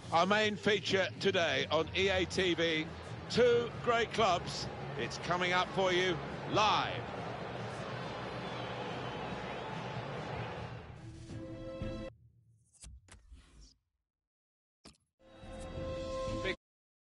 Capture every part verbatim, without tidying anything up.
Our main feature today on E A T V, two great clubs. It's coming up for you live. Big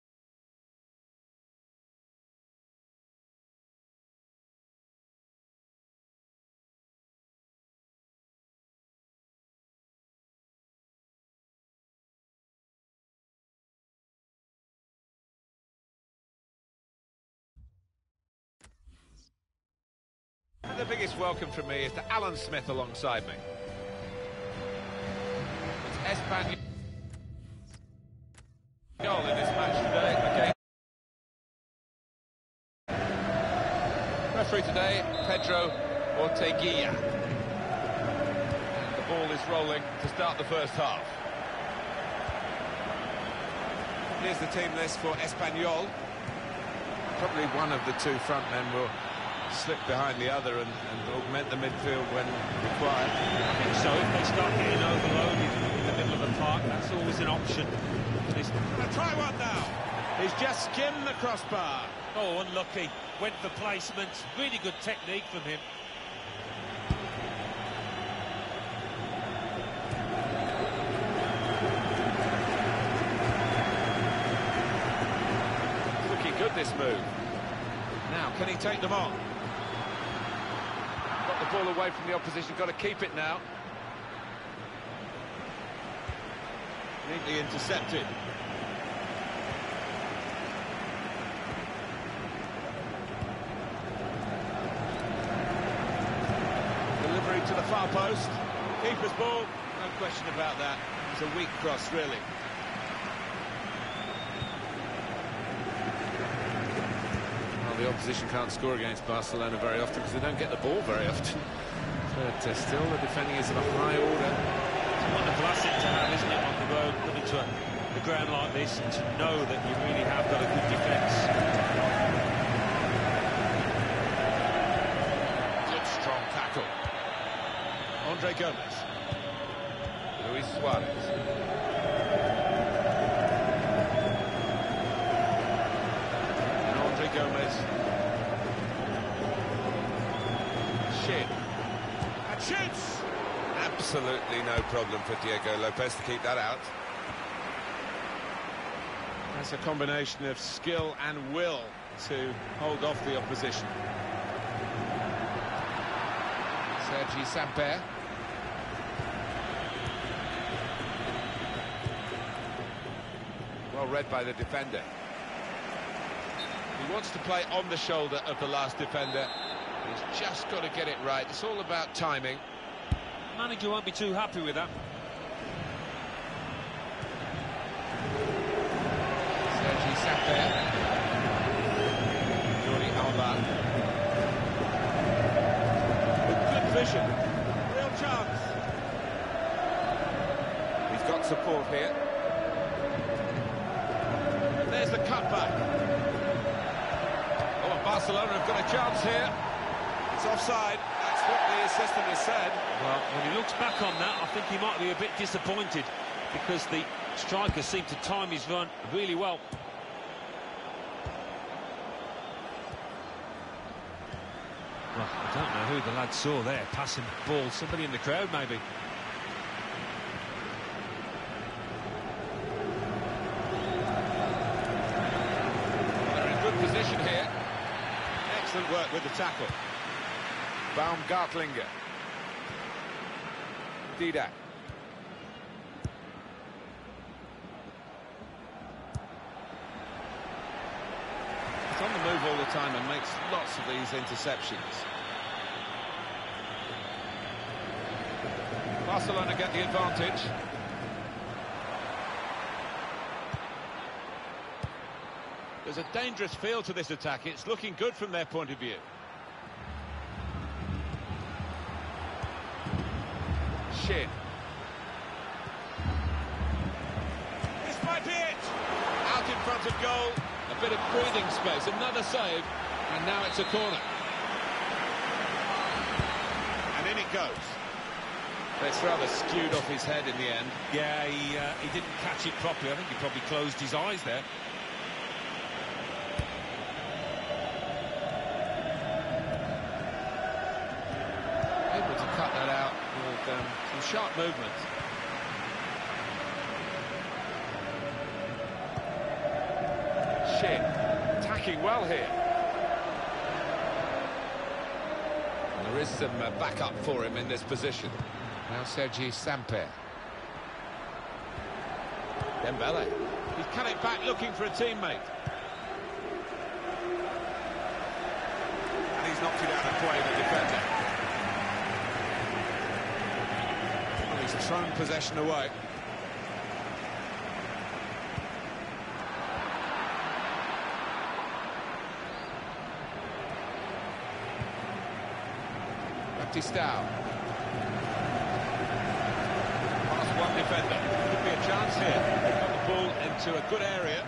The biggest welcome from me is to Alan Smith alongside me. It's Espanyol in this match today. Okay. Referee today, Pedro Orteguilla. And the ball is rolling to start the first half. Here's the team list for Espanyol. Probably one of the two front men will slip behind the other and, and augment the midfield when required. I think so. If they start getting overloaded in the middle of the park, that's always an option. Gonna try one now. He's just skimmed the crossbar. Oh, unlucky. Went for placement. Really good technique from him. Looking good, this move. Now, can he take them on? Got the ball away from the opposition, got to keep it now. Neatly intercepted. Delivery to the far post. Keeper's ball, no question about that. It's a weak cross, really. The opposition can't score against Barcelona very often because they don't get the ball very often. But uh, still, the defending is of a high order. It's a wonderful asset to have, isn't it, on the road, coming to a, a ground like this, and to know that you really have got a good defence. Good, strong tackle. Andre Gomes. Luis Suarez. Gomez. Shin. And shoots! Absolutely no problem for Diego Lopez to keep that out. That's a combination of skill and will to hold off the opposition. Sergi Samper. Well read by the defender. He wants to play on the shoulder of the last defender. He's just got to get it right. It's all about timing. The manager won't be too happy with that. Sergi Samper. Jordi Alba. Good vision. Real chance. He's got support here. There's the cutback. Barcelona have got a chance here. It's offside. That's what the assistant has said. Well, when he looks back on that, I think he might be a bit disappointed because the striker seemed to time his run really well. Well, I don't know who the lad saw there passing the ball. Somebody in the crowd, maybe. They're in good position here. Excellent work with the tackle. Baumgartlinger. Didac. He's on the move all the time and makes lots of these interceptions. Barcelona get the advantage. There's a dangerous feel to this attack. It's looking good from their point of view. Shin. This might be it. Out in front of goal. A bit of breathing space. Another save. And now it's a corner. And in it goes. It's rather skewed off his head in the end. Yeah, he, uh, he didn't catch it properly. I think he probably closed his eyes there. Able to cut that out with um, some sharp movement. Shin, attacking well here. And there is some uh, backup for him in this position. Now Sergi Samper. Dembele. He's cut it back looking for a teammate. And he's knocked it out of play, the defender. Well, he's thrown possession away. Batistao. One defender. Could be a chance here. Got the ball into a good area.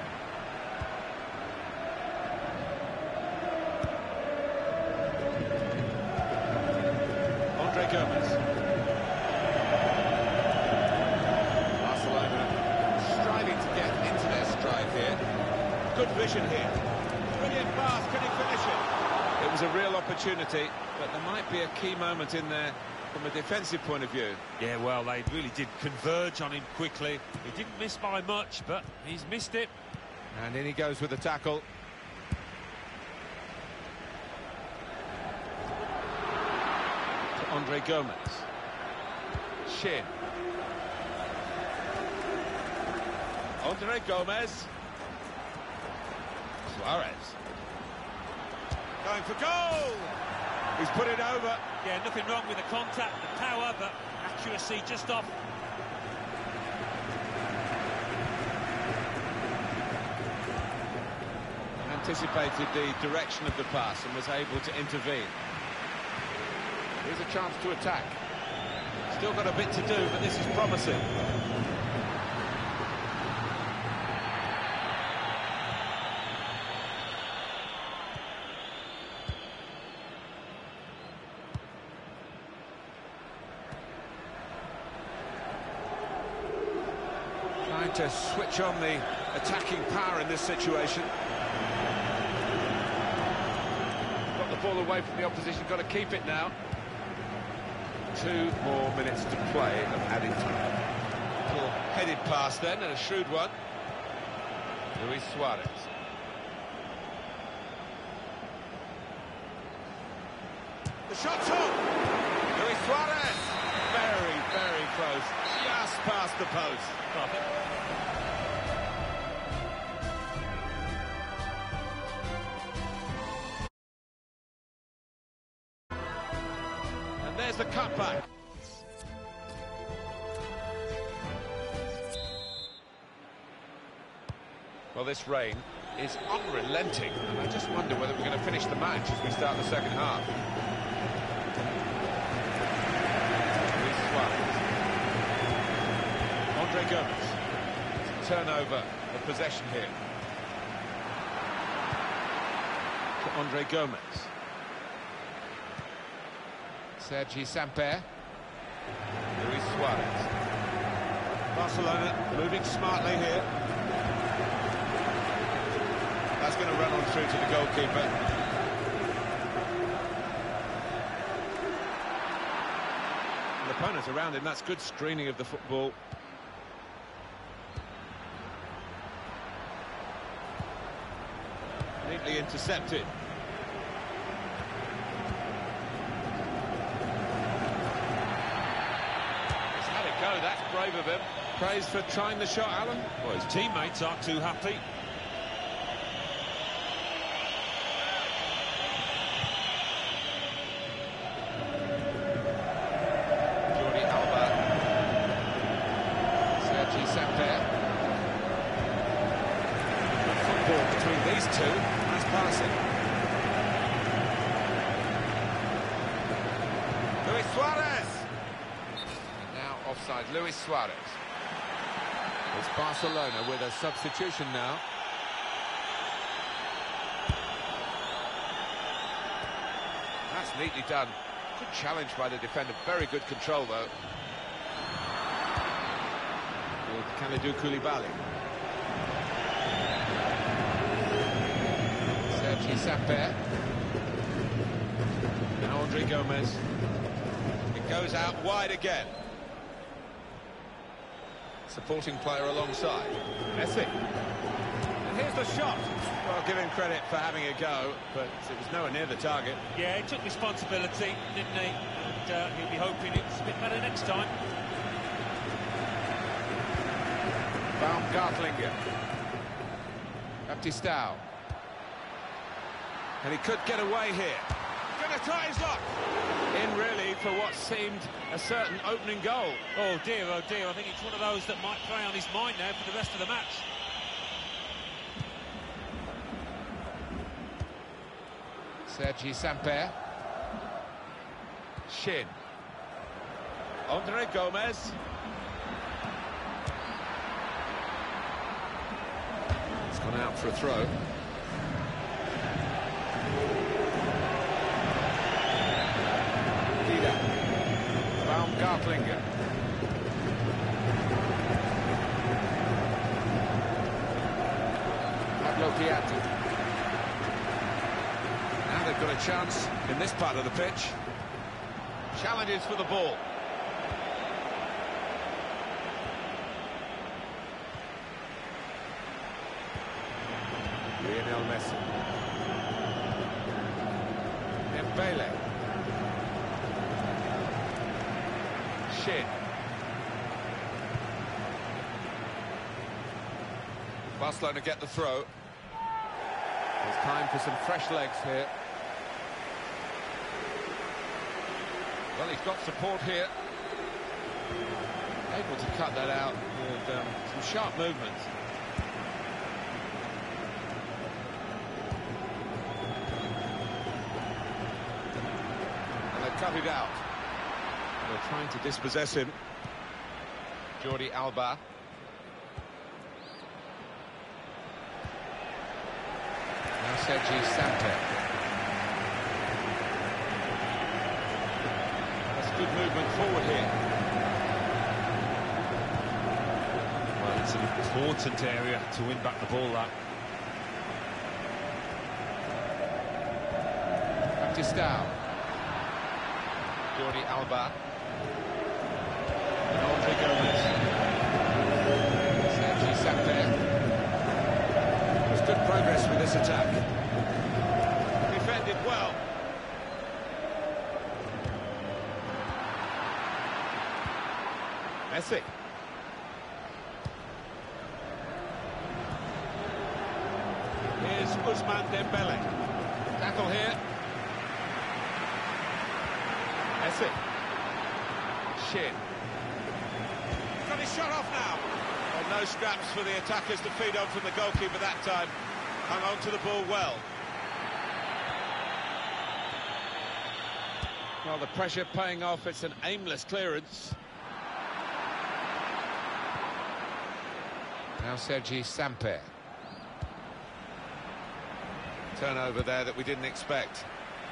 Andre Gomez. Barcelona striving to get into their stride here. Good vision here. Brilliant pass. Can he finish it? It was a real opportunity, but there might be a key moment in there from a defensive point of view. Yeah, well, they really did converge on him quickly. He didn't miss by much, but he's missed it. And in he goes with the tackle. To Andre Gomez. Shin. Andre Gomez. Suarez. Going for goal! He's put it over. Yeah, nothing wrong with the contact, the power, but accuracy just off. Anticipated the direction of the pass and was able to intervene. Here's a chance to attack. Still got a bit to do, but this is promising. Trying to switch on the attacking power in this situation. Got the ball away from the opposition, got to keep it now. Two more minutes to play of added time. Little headed pass then, and a shrewd one. Luis Suarez. The shot's on! Luis Suarez! Very, very close. Just past the post. And there's the cutback. Well, this rain is unrelenting, and I just wonder whether we're going to finish the match as we start the second half. Luis Suarez. Andre Gomez. Turnover of possession here. To Andre Gomez. Sergi Samper. Luis Suarez. Barcelona moving smartly here. That's going to run on through to the goalkeeper. The opponent around him, that's good screening of the football. Neatly intercepted. He's had it go, that's brave of him. Praise for trying the shot, Alan. Well, his teammates aren't too happy. Jordi Alba. Sergi Samper. Good football between these two. Nice passing. Luis Suarez. And now offside, Luis Suarez. It's Barcelona with a substitution now. That's neatly done. Good challenge by the defender, very good control though. With Kalidou Koulibaly. Sergi Samper. And Andre Gomez. It goes out wide again. Supporting player alongside. Messi. And here's the shot. Well, give him credit for having a go, but it was nowhere near the target. Yeah, he took responsibility, didn't he? And uh, he'll be hoping it's a bit better next time. Baumgartlinger. Baptistao. And he could get away here. Gonna try his luck. In really for what seemed a certain opening goal. Oh dear, oh dear, I think it's one of those that might play on his mind now for the rest of the match. Sergi Samper. Shin. Andre Gomez. It's gone out for a throw. Dida. Baumgartlinger. Pablo Piatti. Now they've got a chance in this part of the pitch. Challenges for the ball. Lionel Messi. Dembele. Shin. Barcelona get the throw. There's time for some fresh legs here. Well, he's got support here. Able to cut that out with um, some sharp movement. And they cut it out. They're trying to dispossess him. Jordi Alba. Now Sergi Samper. Good movement forward here. Well, it's an important area to win back the ball, that. Baptistao. Jordi Alba. And Andre Gomez. Sergi Samper. There's good progress with this attack. Defended well. Messi. Here's Ousmane Dembele. Tackle here. Messi. Shin. Got his shot off now. Well, no scraps for the attackers to feed on from the goalkeeper that time. Hung on to the ball well. Well, the pressure paying off. It's an aimless clearance. Now Sergi Samper. Turnover there that we didn't expect.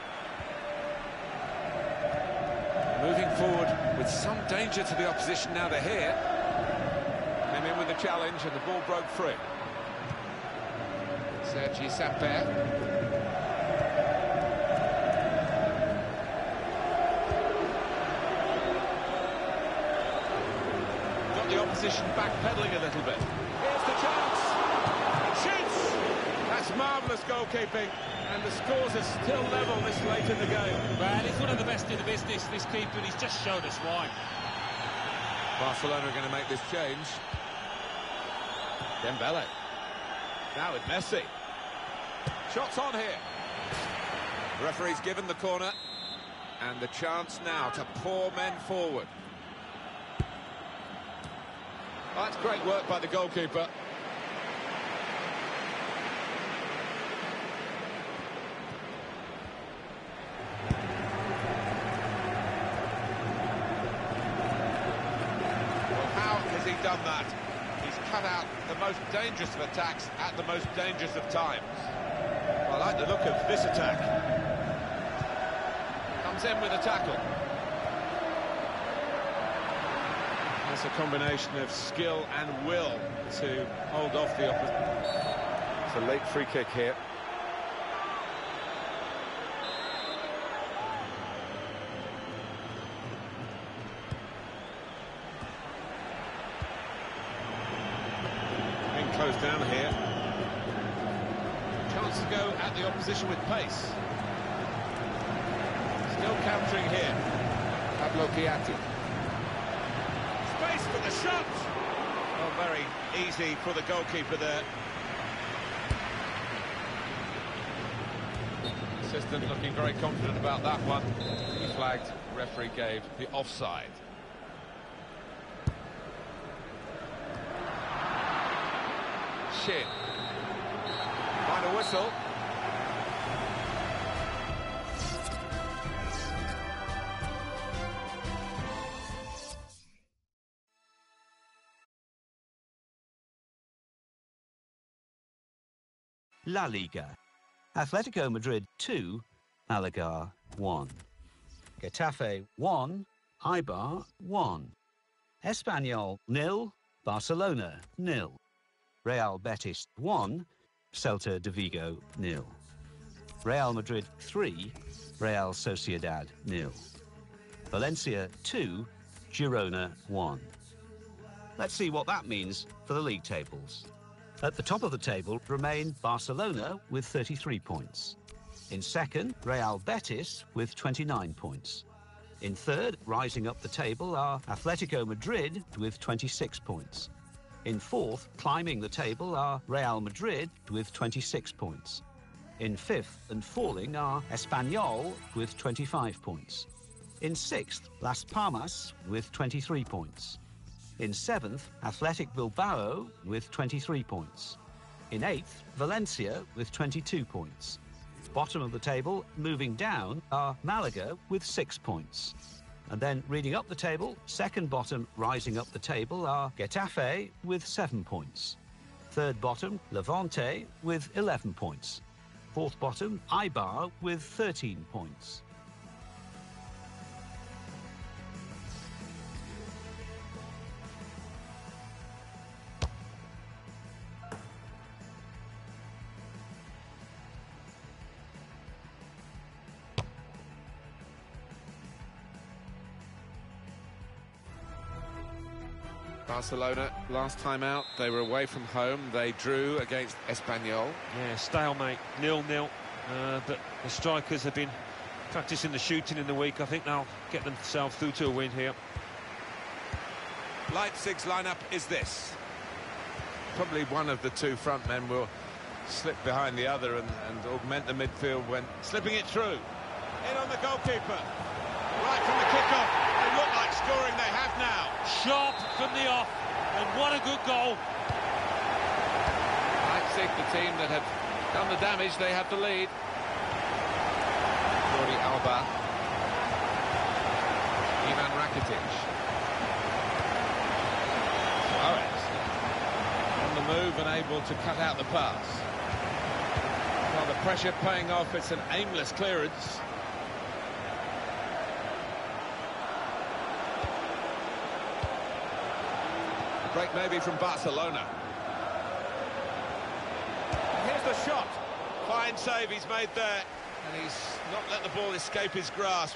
Moving forward with some danger to the opposition now they're here. Came in with the challenge and the ball broke free. Sergi Samper. Got the opposition backpedaling a little bit. Here's the chance. It shoots. That's marvellous goalkeeping, and the scores are still level this late in the game. Well, he's one of the best in the business, this keeper, and he's just showed us why. Barcelona are going to make this change. Dembele. Now with Messi. Shots on here. The referee's given the corner, and the chance now to pour men forward. That's great work by the goalkeeper. Well, how has he done that? He's cut out the most dangerous of attacks at the most dangerous of times. Well, I like the look of this attack. Comes comes in with a tackle. That's a combination of skill and will to hold off the opposition. It's a late free kick here. Being closed down here. Chance to go at the opposition with pace. Still countering here. Pablo Piatti. Space for the shot. Oh, very easy for the goalkeeper there. Assistant looking very confident about that one. He flagged, referee gave the offside. Shin. Final whistle. La Liga. Atletico Madrid two, Malaga one. Getafe one, Eibar one. Espanyol nil, Barcelona nil. Real Betis one, Celta de Vigo nil. Real Madrid three, Real Sociedad nil. Valencia two, Girona one. Let's see what that means for the league tables. At the top of the table remain Barcelona with thirty-three points. In second, Real Betis with twenty-nine points. In third, rising up the table, are Atletico Madrid with twenty-six points. In fourth, climbing the table, are Real Madrid with twenty-six points. In fifth and falling are Espanyol with twenty-five points. In sixth, Las Palmas with twenty-three points. In seventh, Athletic Bilbao with twenty-three points. In eighth, Valencia with twenty-two points. Bottom of the table, moving down, are Malaga with six points. And then reading up the table, second bottom rising up the table are Getafe with seven points. Third bottom, Levante with eleven points. Fourth bottom, Eibar with thirteen points. Barcelona, last time out, they were away from home. They drew against Espanyol. Yeah, stalemate, nil nil. Uh, but the strikers have been practicing the shooting in the week. I think they'll get themselves through to a win here. Leipzig's lineup is this. Probably one of the two front men will slip behind the other and, and augment the midfield when slipping it through. In on the goalkeeper. Right from the kickoff. They look like scoring. They have now. Sharp from the off, and what a good goal. Leipzig, the team that have done the damage, they have the lead. Jordi Alba. Ivan Rakitic. Suarez. On the move and able to cut out the pass. Well, the pressure paying off. It's an aimless clearance. Break maybe from Barcelona. Here's the shot. Fine save he's made there. And he's not let the ball escape his grasp.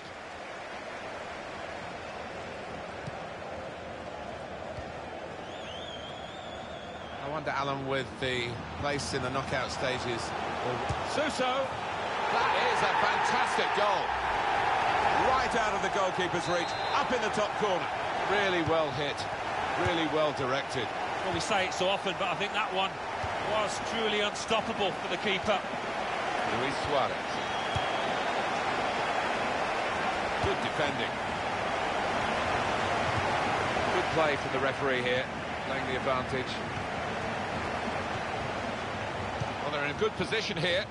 I wonder, Alan, with the place in the knockout stages. Suso. That is a fantastic goal. Right out of the goalkeeper's reach. Up in the top corner. Really well hit. Really well directed. Well, we say it so often, but I think that one was truly unstoppable for the keeper. Luis Suarez. Good defending. Good play from the referee here, playing the advantage. Well, they're in a good position here.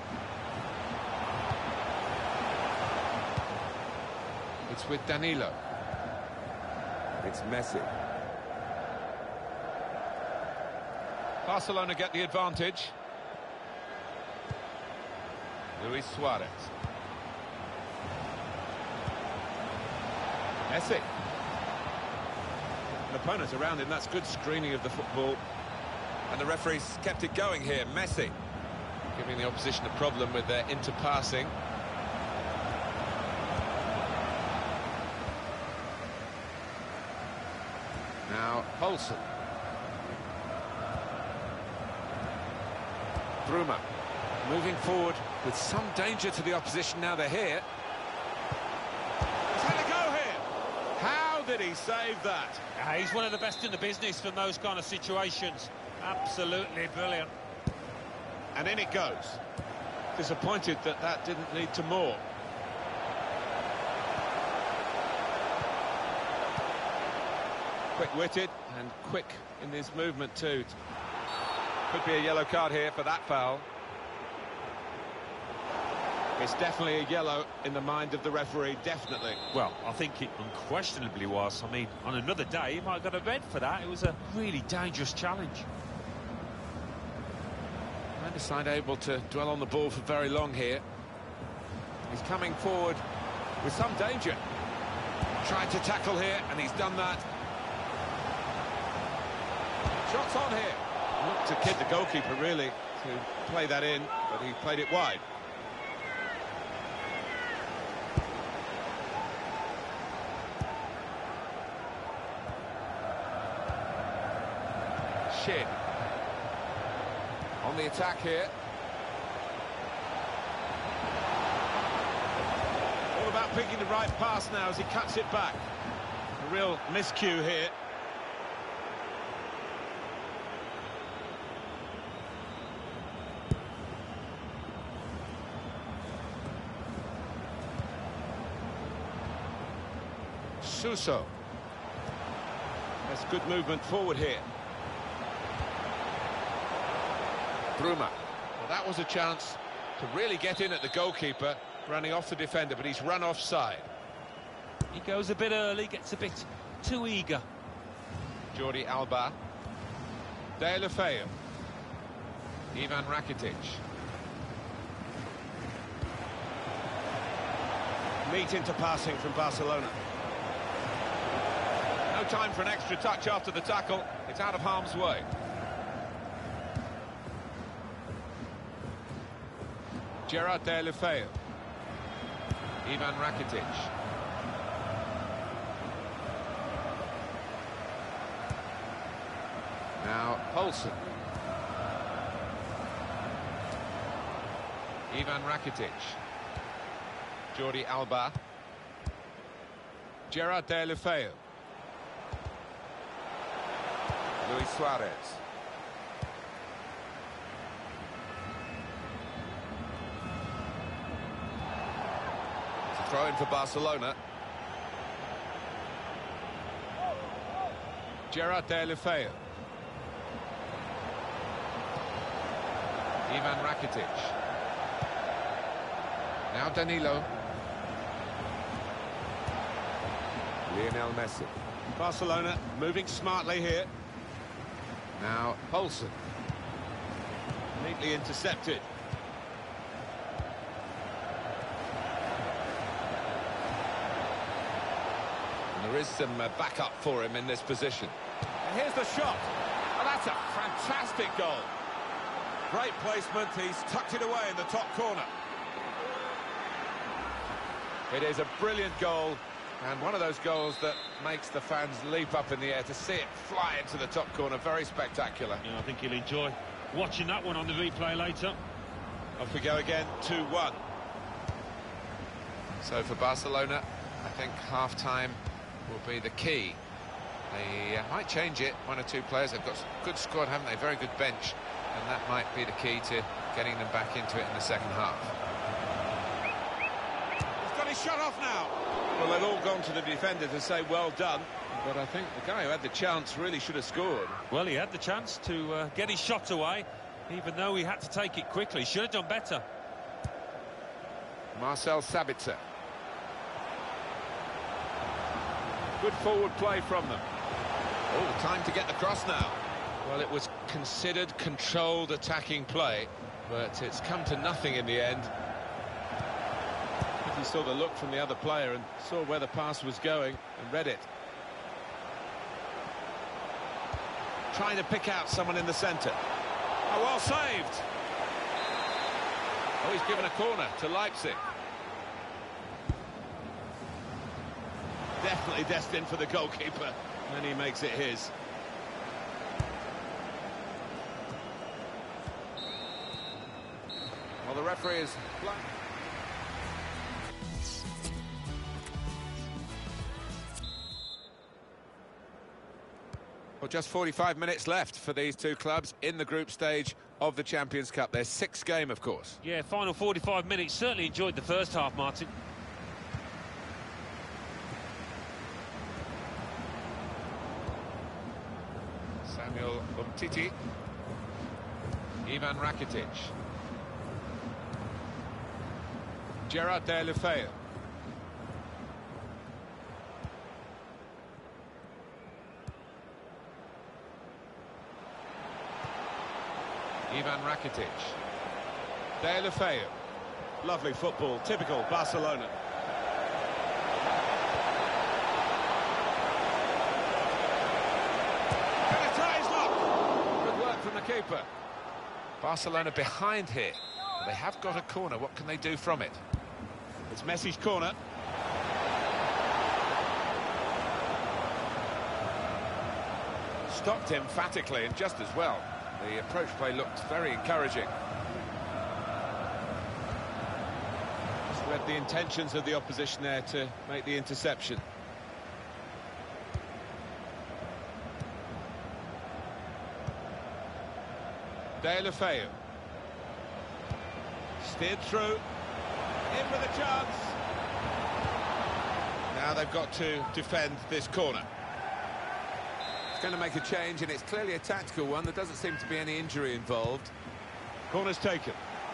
It's with Danilo. It's Messi. Barcelona get the advantage. Luis Suarez. Messi. An opponent around him, that's good screening of the football. And the referee's kept it going here. Messi giving the opposition a problem with their interpassing. Now Poulsen. Bruma moving forward with some danger to the opposition. Now they're here. He's had a go here. How did he save that? Uh, he's one of the best in the business from those kind of situations. Absolutely brilliant. And in it goes. Disappointed that that didn't lead to more. Quick-witted and quick in his movement too. Could be a yellow card here for that foul. It's definitely a yellow in the mind of the referee, definitely. Well, I think it unquestionably was. I mean, on another day, he might have got a red for that. It was a really dangerous challenge. Neither side able to dwell on the ball for very long here. He's coming forward with some danger. Trying to tackle here, and he's done that. Shots on here. Looked to kid the goalkeeper, really, to play that in, but he played it wide. Shin. On the attack here. All about picking the right pass now as he cuts it back. A real miscue here. Suso. That's good movement forward here. Bruma. Well, that was a chance to really get in at the goalkeeper, running off the defender, but he's run offside. He goes a bit early, gets a bit too eager. Jordi Alba. Deulofeu. Ivan Rakitic. Neat into passing from Barcelona. No time for an extra touch after the tackle. It's out of harm's way. Gerard Deulofeu. Ivan Rakitic. Now Poulsen. Ivan Rakitic. Jordi Alba. Gerard Deulofeu. Luis Suarez. It's a throw in for Barcelona. Gerard Deulofeu. Ivan Rakitic. Now Danilo. Lionel Messi. Barcelona moving smartly here. Now Poulsen. Neatly intercepted. And there is some uh, backup for him in this position. And here's the shot. Oh, that's a fantastic goal. Great placement. He's tucked it away in the top corner. It is a brilliant goal. And one of those goals that makes the fans leap up in the air to see it fly into the top corner. Very spectacular. Yeah, I think you'll enjoy watching that one on the replay later. Off we go again, two one. So for Barcelona, I think half-time will be the key. They uh, might change it, one or two players. They've got a good squad, haven't they? Very good bench. And that might be the key to getting them back into it in the second half. He's got his shot off now. Well, they've all gone to the defender to say well done, but I think the guy who had the chance really should have scored. Well, he had the chance to uh, get his shot away, even though he had to take it quickly. Should have done better. Marcel Sabitzer. Good forward play from them. Oh, time to get the cross now. Well, it was considered controlled attacking play, but it's come to nothing in the end. He saw the look from the other player and saw where the pass was going and read it. Trying to pick out someone in the centre. Oh, well saved. Oh, he's given a corner to Leipzig. Definitely destined for the goalkeeper, and he makes it his. Well, the referee is... Well, just forty-five minutes left for these two clubs in the group stage of the Champions Cup. Their sixth game, of course. Yeah, final forty-five minutes. Certainly enjoyed the first half, Martin. Samuel Umtiti. Ivan Rakitic. Gerard Deulofeu. Ivan Rakitic. Deulofeu. Lovely football, typical Barcelona. Penetrates lock. Good work from the keeper. Barcelona behind here. They have got a corner. What can they do from it? It's Messi's corner. Stopped emphatically and just as well. The approach play looked very encouraging. Just read the intentions of the opposition there to make the interception. Deulofeu. Steered through. In with a chance. Now they've got to defend this corner. It's going to make a change, and it's clearly a tactical one. There doesn't seem to be any injury involved. Corner's taken.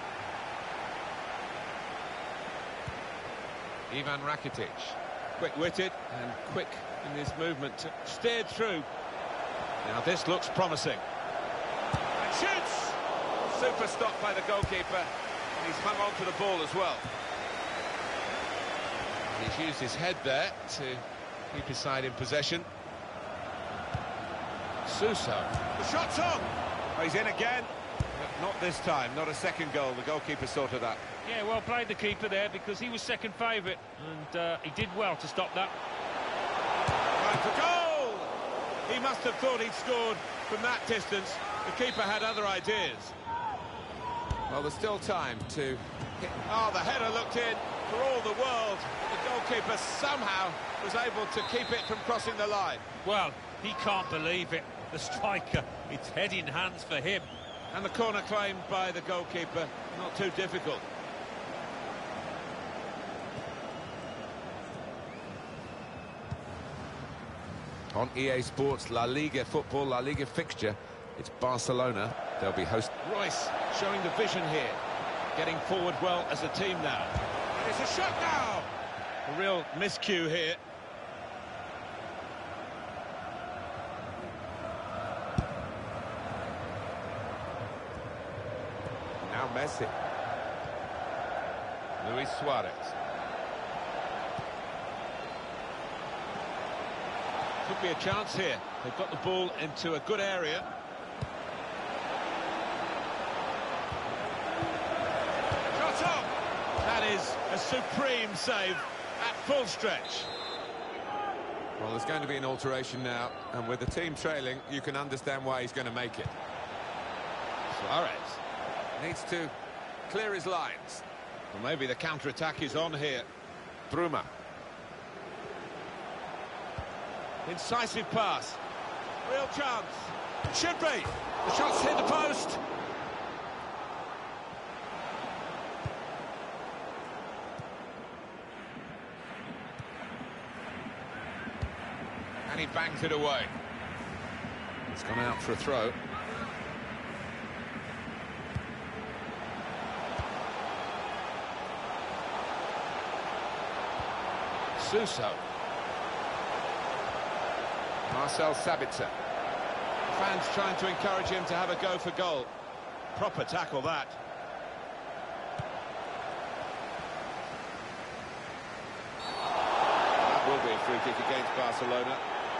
Ivan Rakitic. Quick-witted and quick in his movement. Steered through. Now this looks promising. And shoots! Super stop by the goalkeeper. And he's hung on to the ball as well. He's used his head there to keep his side in possession. Suso. The shot's on! Oh, he's in again. But not this time, not a second goal. The goalkeeper sorted that. Yeah, well played the keeper there, because he was second favourite, and uh, he did well to stop that. Time for goal! He must have thought he'd scored from that distance. The keeper had other ideas. Well, there's still time to hit. Oh, the header looked in for all the world. The goalkeeper somehow was able to keep it from crossing the line. Well, he can't believe it. The striker, it's head in hands for him. And the corner claimed by the goalkeeper, not too difficult. On E A Sports La Liga football, La Liga fixture, it's Barcelona. They'll be host. Royce showing the vision here, getting forward well as a team now. And it's a shot now! A real miscue here. Now Messi. Luis Suarez. Could be a chance here. They've got the ball into a good area. Shot up! That is a supreme save at full stretch. Well, there's going to be an alteration now, and with the team trailing, you can understand why he's going to make it. Suarez needs to clear his lines. Well, maybe the counter-attack is on here. Bruma. Incisive pass. Real chance. Should be. The shot's hit the post. And he bangs it away. It's gone out for a throw. Suso. Marcel Sabitzer. Fans trying to encourage him to have a go for goal. Proper tackle that. free kick against Barcelona.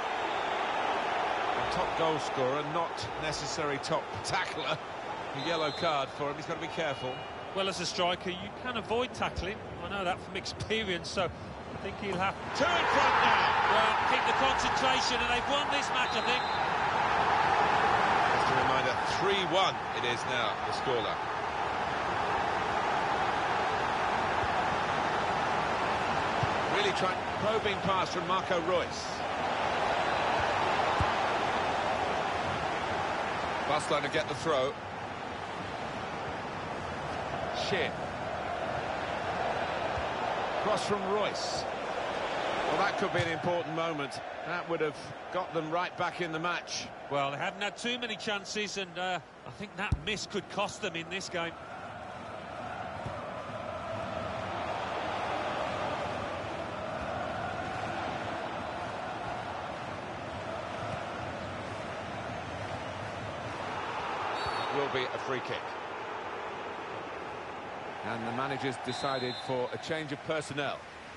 A top goal scorer, not necessary top tackler. A yellow card for him, he's got to be careful. Well, as a striker, you can avoid tackling. I know that from experience, so I think he'll have... Two in front now! Well, keep the concentration, and they've won this match, I think. Just a reminder, three one it is now, the scoreline. Really trying, probing pass from Marco Reus. Barcelona get the throw. Shin. Cross from Reus. Well, that could be an important moment. That would have got them right back in the match. Well, they haven't had too many chances, and uh, I think that miss could cost them in this game. Will be a free kick. And the manager's decided for a change of personnel.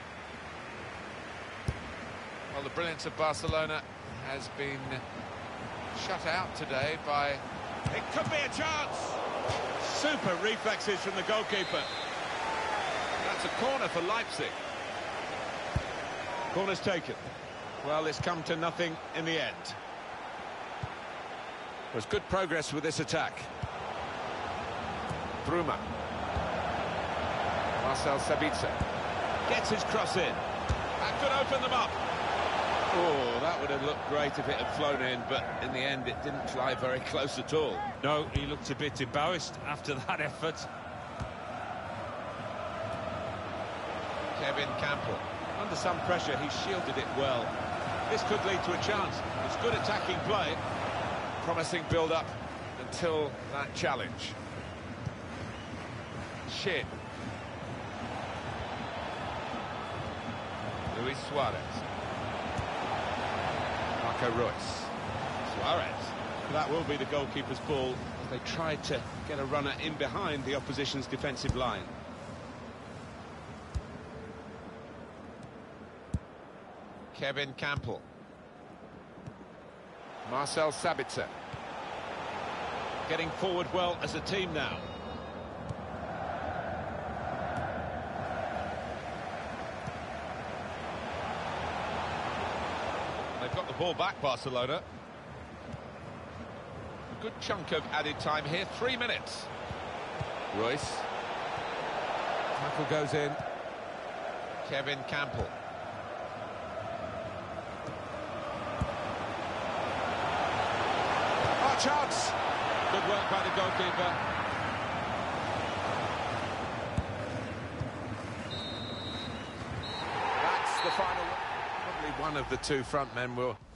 Well, the brilliance of Barcelona has been shut out today by... It could be a chance! Super reflexes from the goalkeeper. That's a corner for Leipzig. Corner's taken. Well, it's come to nothing in the end. There's good progress with this attack. Bruma. Marcel Sabitzer gets his cross in. That could open them up. Oh, that would have looked great if it had flown in, but in the end it didn't fly very close at all. No, he looked a bit embarrassed after that effort. Kevin Campbell. Under some pressure, he shielded it well. This could lead to a chance. It's good attacking play. Promising build-up until that challenge. Shin. Luis Suarez. Marco Reus. Suarez. That will be the goalkeeper's ball as they tried to get a runner in behind the opposition's defensive line. Kevin Campbell. Marcel Sabitzer. Getting forward well as a team now. They've got the ball back, Barcelona. A good chunk of added time here, three minutes. Reus. Tackle goes in. Kevin Campbell. Oh, chance! Good work by the goalkeeper. That's the final. Probably one of the two front men will